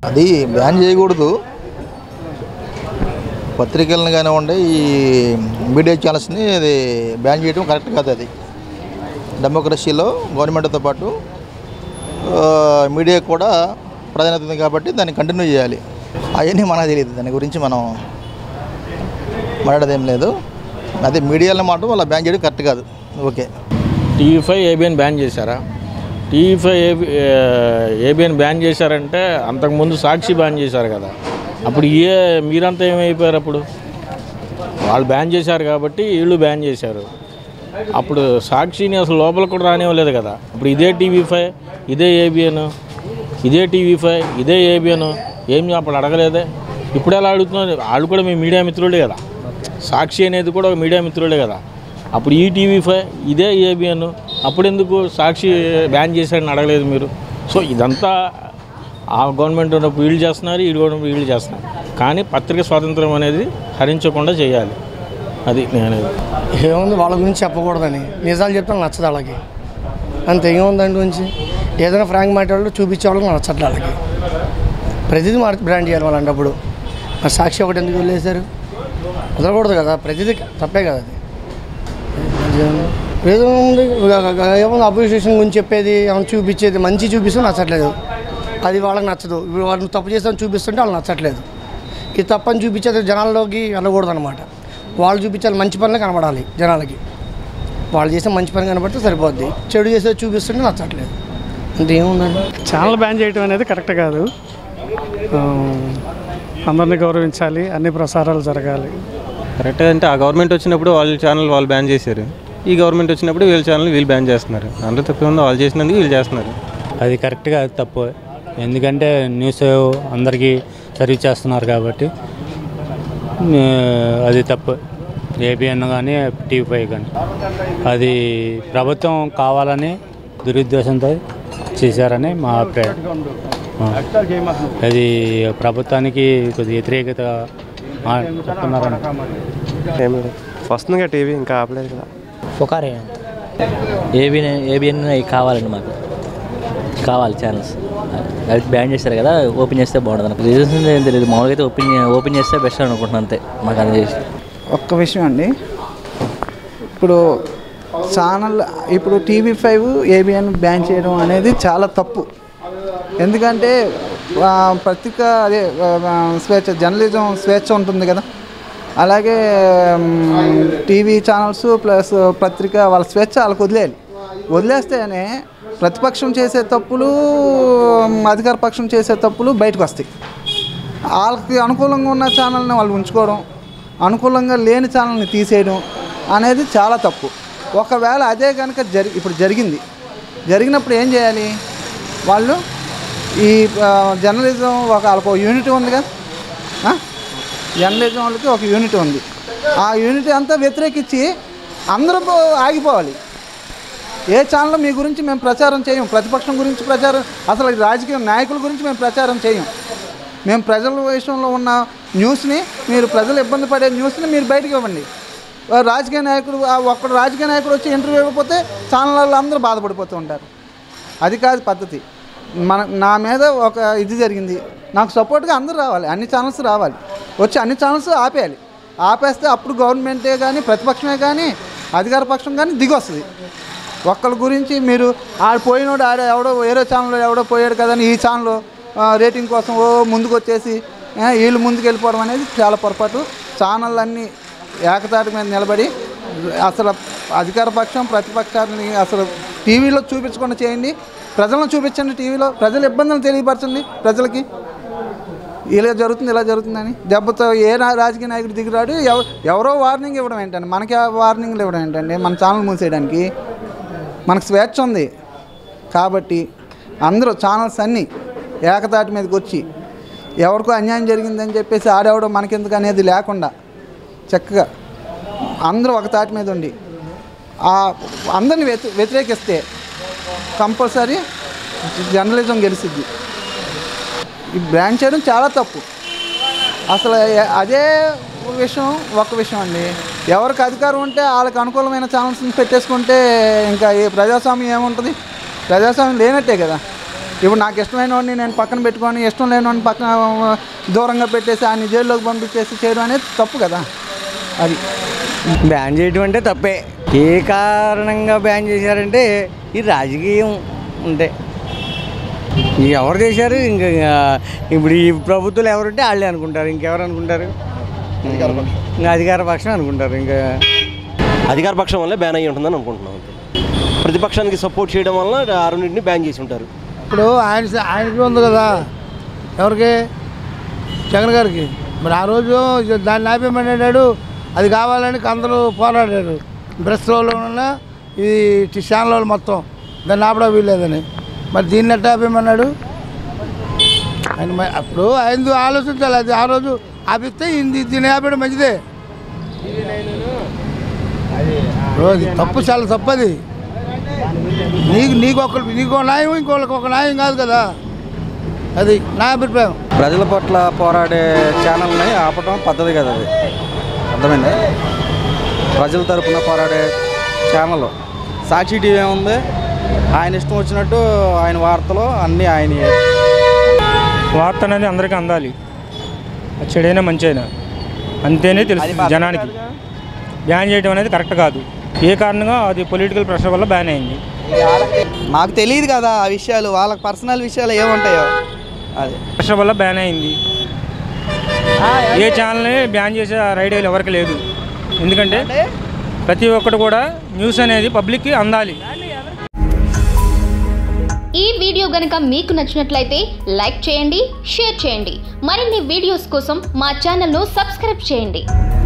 అది బ్యాన్ చేయకూడదు. పత్రికలను కానివ్వండి, ఈ మీడియా ఛానల్స్ని అది బ్యాన్ చేయడం కరెక్ట్ కాదు. అది డెమోక్రసీలో గవర్నమెంట్తో పాటు మీడియా కూడా ప్రాధాన్యత ఉంది కాబట్టి దాన్ని కంటిన్యూ చేయాలి. అవన్నీ మనకు తెలియదు, దాని గురించి మనం మాట్లాడేదేం లేదు. అదే మీడియాలో మాట వాళ్ళ బ్యాన్ చేయడం కరెక్ట్ కాదు. ఓకే, TV5 ABN బ్యాన్ చేశారా? TV5 ABN బ్యాన్ చేశారంటే అంతకుముందు సాక్షి బ్యాన్ చేశారు కదా. అప్పుడు మీరంతా ఏమైపోయారు? అప్పుడు వాళ్ళు బ్యాన్ చేశారు కాబట్టి వీళ్ళు బ్యాన్ చేశారు. అప్పుడు సాక్షిని అసలు లోపల కూడా రానివ్వలేదు కదా. ఇప్పుడు ఇదే TV5, ఇదే ABN, ఇదే TV5, ఇదే ABN ఏమి అప్పుడు అడగలేదే. ఇప్పుడు ఎలా అడుగుతున్నారు? వాళ్ళు కూడా మీ మీడియా మిత్రులే కదా. సాక్షి అనేది కూడా ఒక మీడియా మిత్రులే కదా. అప్పుడు ఈ TV5, ఇదే ABN అప్పుడు ఎందుకు సాక్షి బ్యాన్ చేశారని అడగలేదు మీరు? సో ఇదంతా ఆ గవర్నమెంట్ ఉన్నప్పుడు వీళ్ళు చేస్తున్నారు, ఈ గవర్నమెంట్ వీళ్ళు చేస్తున్నారు. కానీ పత్రిక స్వాతంత్రం అనేది హరించకుండా చేయాలి. అది నేను ఏముంది వాళ్ళ గురించి చెప్పకూడదని, నిజాలు చెప్తాను నచ్చదు వాళ్ళకి. అంతే, ఏముంది దాని గురించి ఏదైనా ఫ్రాంక్ మాట్లాడాలో చూపించే వాళ్ళకి నచ్చట్లే వాళ్ళకి. ప్రతిదీ బ్రాండ్ చేయాలి వాళ్ళు. అప్పుడు మరి సాక్షి ఒకటి ఎందుకు వదిలేశారు? వదలకూడదు కదా, ప్రతిదీ తప్పే కదా. అది ఏముంది అపోజిషన్ గురించి చెప్పేది, ఏమైనా చూపించేది మంచి చూపిస్తే నచ్చట్లేదు. అది వాళ్ళకి నచ్చదు. ఇప్పుడు వాళ్ళు తప్పు చేస్తామని చూపిస్తుంటే వాళ్ళకి నచ్చట్లేదు. ఇది తప్పని చూపించేది జనాల్లోకి వెళ్ళకూడదు అనమాట. వాళ్ళు చూపించాలి, మంచి పనులు కనబడాలి జనాలకి. వాళ్ళు చేసే మంచి పని కనబడితే సరిపోద్ది. చెడు చేసేది చూపిస్తుంటే నచ్చట్లేదు. అంటే ఏముందండి, ఛానల్ బ్యాన్ చేయడం అనేది కరెక్ట్ కాదు. అందరినీ గౌరవించాలి, అన్ని ప్రసారాలు జరగాలి. కరెక్ట్ అంటే ఆ గవర్నమెంట్ వచ్చినప్పుడు వాళ్ళ ఛానల్ వాళ్ళు బ్యాన్ చేశారు, ఈ గవర్నమెంట్ వచ్చినప్పుడు వీళ్ళ ఛానల్ వీళ్ళు బ్యాన్ చేస్తున్నారు. అందరూ తప్పే ఉందో వాళ్ళు చేసినందుకు వీళ్ళు చేస్తున్నారు. అది కరెక్ట్గా అది తప్పు. ఎందుకంటే న్యూస్ అందరికీ సర్వీస్ చేస్తున్నారు కాబట్టి అది తప్పు. ABN కానీ TV5 కానీ అది ప్రభుత్వం కావాలని దురుద్దేశంతో చేశారని మా అభిప్రాయం. అది ప్రభుత్వానికి కొద్దిగా వ్యతిరేకత చెప్తున్నారని. వస్తుందిగా టీవీ, ఇంకా ఆపలేదు కదా. ఒకరే ABN కావాలండి, మాకు కావాలి ఛానల్స్. అది బ్యాన్ చేశారు కదా, ఓపెన్ చేస్తే బాగుంటుంది. నాకు రీజన్స్ ఏం తెలియదు. మామూలుగా అయితే ఓపెన్ చేస్తే బెస్ట్ అనుకుంటున్నాను, అంతే. మాకు అది ఒక్క విషయం అండి, ఇప్పుడు ఛానల్ ఇప్పుడు TV5 ABN బ్యాన్ చేయడం అనేది చాలా తప్పు. ఎందుకంటే పత్రిక అదే స్వేచ్ఛ, జర్నలిజం స్వేచ్ఛ ఉంటుంది కదా. అలాగే టీవీ ఛానల్స్ ప్లస్ పత్రిక వాళ్ళ స్వేచ్ఛ వాళ్ళకి వదిలేయాలి. వదిలేస్తేనే ప్రతిపక్షం చేసే తప్పులు, అధికార పక్షం చేసే తప్పులు బయటకు వస్తాయి. వాళ్ళకి అనుకూలంగా ఉన్న ఛానల్ని వాళ్ళు ఉంచుకోవడం, అనుకూలంగా లేని ఛానల్ని తీసేయడం అనేది చాలా తప్పు. ఒకవేళ అదే కనుక ఇప్పుడు జరిగినప్పుడు ఏం చేయాలి? వాళ్ళు ఈ జర్నలిజం వాళ్ళకు ఒక యూనిట్ ఉంది కదా, జర్నలిజం వాళ్ళకి ఒక యూనిట్ ఉంది. ఆ యూనిట్ అంతా వ్యతిరేకించి అందరూ ఆగిపోవాలి. ఏ ఛానల్లో మీ గురించి మేము ప్రచారం చేయం, ప్రతిపక్షం గురించి ప్రచారం, అసలు రాజకీయ నాయకుల గురించి మేము ప్రచారం చేయం. మేము ప్రజల విషయంలో ఉన్న న్యూస్ని, మీరు ప్రజలు ఇబ్బంది పడే న్యూస్ని మీరు బయటకు ఇవ్వండి. రాజకీయ నాయకుడు ఒక్కడు రాజకీయ నాయకుడు వచ్చి ఇంటర్వ్యూ ఇవ్వకపోతే ఛానళ్ళలో అందరూ బాధపడిపోతూ ఉంటారు. అది కాదు పద్ధతి. నా మీద ఒక ఇది జరిగింది, నాకు సపోర్ట్గా అందరూ రావాలి, అన్ని ఛానల్స్ రావాలి, వచ్చి అన్ని ఛానల్స్ ఆపేయాలి. ఆపేస్తే అప్పుడు గవర్నమెంటే కానీ, ప్రతిపక్షమే కానీ, అధికార పక్షం కానీ దిగి వస్తుంది. ఒక్కళ్ళ గురించి మీరు పోయినోడు ఎవడో వేరే ఛానల్లో ఎవడో పోయాడు కదని ఈ ఛానల్ రేటింగ్ కోసం ముందుకు వచ్చేసి వీళ్ళు ముందుకు వెళ్ళిపోవడం అనేది చాలా పొరపాటు. ఛానళ్ళన్నీ ఏకతాటి మీద నిలబడి అసలు అధికార పక్షం ప్రతిపక్షాన్ని అసలు టీవీలో చూపించకుండా చేయండి, ప్రజలను చూపించండి. టీవీలో ప్రజల ఇబ్బందులను తెలియపరచండి ప్రజలకి. ఇలా జరుగుతుంది, ఇలా జరుగుతుందని దెబ్బతో ఏ రాజకీయ నాయకుడు దిగిరాడు. ఎవరో వార్నింగ్ ఇవ్వడం ఏంటండి, మనకి వార్నింగ్లు ఇవ్వడం ఏంటండి? మన ఛానల్ మూసేయడానికి మనకు స్వేచ్ఛ ఉంది కాబట్టి అందరూ ఛానల్స్ అన్నీ ఏకతాటి మీదకి వచ్చి ఎవరికో అన్యాయం జరిగిందని చెప్పేసి ఆడెవడో మనకెందుకు అనేది లేకుండా చక్కగా అందరూ ఒక తాటి మీద ఉండి అందరిని వ్యతిరేకిస్తే కంపల్సరీ జర్నలిజం గెలిచిద్ది. ఈ బ్రాండ్ చేయడం చాలా తప్పు. అసలు అదే ఒక విషయం అండి, ఎవరికి అధికారం ఉంటే వాళ్ళకి అనుకూలమైన ఛానల్స్ని పెట్టేసుకుంటే ఇంకా ఈ ప్రజాస్వామ్యం ఏముంటుంది? ప్రజాస్వామ్యం లేనట్టే కదా. ఇప్పుడు నాకు ఇష్టమైన వాడిని నేను పక్కన పెట్టుకొని ఇష్టం లేని వాడిని పక్కన దూరంగా పెట్టేసి ఆయన జైల్లోకి పంపించేసి చేయడం అనేది తప్పు కదా. అది బ్యాన్ చేయడం అంటే తప్పే. ఏ కారణంగా బ్యాన్ చేశారంటే ఈ రాజకీయం ఉంటే ఎవరు చేశారు, ఇంకా ఇప్పుడు ఈ ప్రభుత్వాలు ఎవరుంటే వాళ్ళే అనుకుంటారు, ఇంకెవరు అనుకుంటారు, అధికార పక్షం అనుకుంటారు. ఇంకా అధికార పక్షం వల్లే బ్యాన్ అయ్యి ఉంటుందని అనుకుంటున్నాం. ప్రతిపక్షానికి సపోర్ట్ చేయడం వల్ల ఆ రెండింటిని బ్యాన్ చేసి ఉంటారు. ఇప్పుడు ఆయనకి ఉంది కదా, ఎవరికి, జగన్ గారికి. మరి ఆ రోజు దాన్ని ఆపేయమన్నాడు, అది కావాలని అందరూ పోరాడారు. ప్రెస్లో ఉన్న ఇది ఛానల్ వాళ్ళు మొత్తం దాన్ని ఆపడం వీల్లేదని. మరి దీన్ని ఎట్లా ఆపేయమన్నాడు ఆయన? అప్పుడు ఆయన ఆలోచించాలి. అది ఆ రోజు ఆపిస్తే దీన్ని ఆపేయడం మంచిదే. తప్పు, చాలా తప్పది. నీకు న్యాయం, ఇంకోళ్ళకి ఒక న్యాయం కాదు కదా. అది నా అభిప్రాయం. ప్రజల పట్ల పోరాడే ఛానల్ని ఆపడం పద్ధతి కదా, అది అర్థమైంది. ప్రజల తరపున పోరాడే ఛానల్ సాక్షి టీవీ ఏముంది, ఆయన ఇష్టం వచ్చినట్టు ఆయన వార్తలు అన్నీ ఆయన. వార్త అనేది అందరికీ అందాలి, చెడైనా మంచి అయినా అంతేనే తెలుసు జనానికి. బ్యాన్ చేయడం అనేది కరెక్ట్ కాదు. ఏ కారణంగా అది పొలిటికల్ ప్రెషర్ వల్ల బ్యాన్ అయింది. మాకు తెలియదు కదా ఆ విషయాలు, వాళ్ళకి పర్సనల్ విషయాలు ఏముంటాయో అది ప్రెషర్ వల్ల బ్యాన్ అయింది. ఏ ఛానల్ని బ్యాన్ చేసే రైడియాలు ఎవరికి లేదు. ఎందుకంటే ప్రతి ఒక్కటి కూడా న్యూస్ అనేది పబ్లిక్కి అందాలి. ఈ వీడియో గనుక మీకు నచ్చినట్లయితే లైక్ చేయండి, షేర్ చేయండి. మరిన్ని వీడియోస్ కోసం మా ఛానల్ను సబ్స్క్రైబ్ చేయండి.